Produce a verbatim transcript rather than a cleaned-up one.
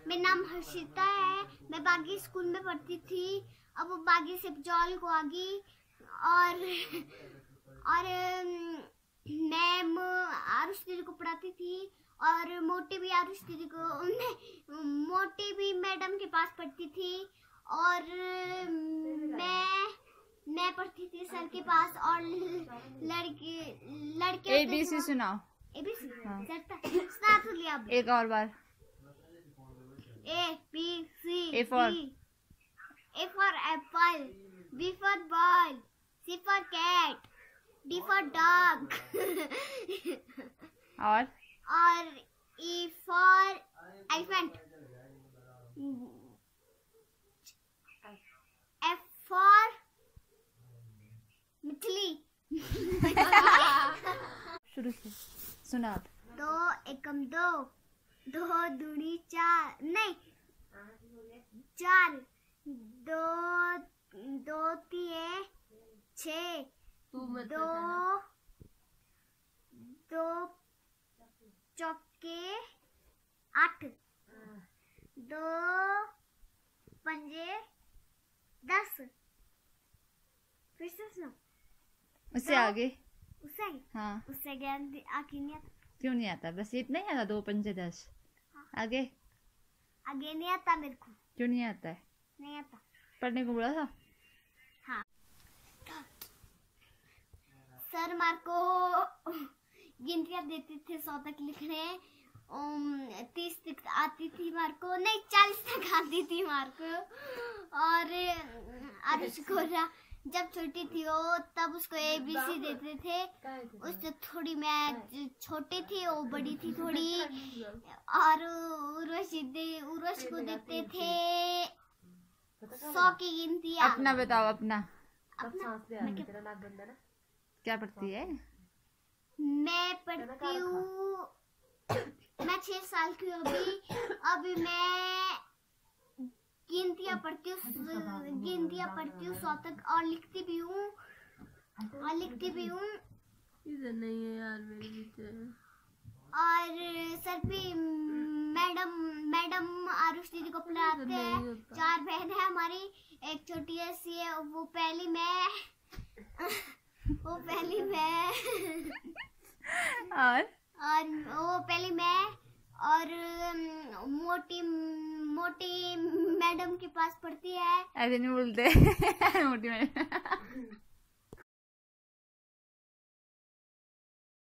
मेरा नाम हर्षिता है। मैं बागी स्कूल में पढ़ती थी। अब वो बागी से जॉल को आ गई और और मैम आरुष दीदी को पढ़ाती थी और मोटी भी आरुष दीदी को मोटी भी मैडम के पास पढ़ती थी और मैं मैं पढ़ती थी सर के पास और लड़के लड़के ए बी सी सुनाओ। ए बी सी सुना तो लिया। एक और बार। A B C A for D A for apple, B for ball, C for cat, D for dog और और E for elephant, F for मछली। शुरू से सुना। दो एकम दो, दो दूनी चार, नहीं चार, दो दो तीन छः, दो दो चौके आठ, दो पंजे दस। फिर से सुनो। उससे आगे। उससे आगे? हाँ। उससे आगे आगे नहीं आता। क्यों नहीं आता? बस इतना ही आता। दो पंजे दस। हाँ। आगे आगे नहीं आता मेरे को। क्यों नहीं आता है? नहीं आता। पढ़ने को बोला था। हाँ। सर मार को गिनतियाँ देते थे सौ तक लिखने। तीस तक आती थी मार को, नहीं चालीस तक आती थी मार को। और आरुष को जब छोटी थी वो तब उसको ए बी सी देते थे। उससे थोड़ी मैं छोटी थी वो बड़ी थी थोड़ी। और उर्वशी दे उर्वशी को देते थे सौ की गिनती। अपना बताओ। अपना अपना क्या पढ़ती है? मैं पढ़ती हूँ, मैं छह साल की हूँ अभी। अभी मैं गिनतियाँ पढ़ती हूँ गिनतियाँ पढ़ती हूँ सौ तक और लिखती भी हूँ और लिखती भी हूँ। इधर नहीं है यार मेरे पीछे। और सर भी मैडम मैडम आरुष दीदी को पढ़ाते हैं। चार बहन है हमारी, एक छोटी सी है वो पहली मैं वो पहली मैं और और वो पहली मैं और मोटी मोटी मैडम के पास पढ़ती है। ऐसे नहीं बोलते। मोटी मैडम।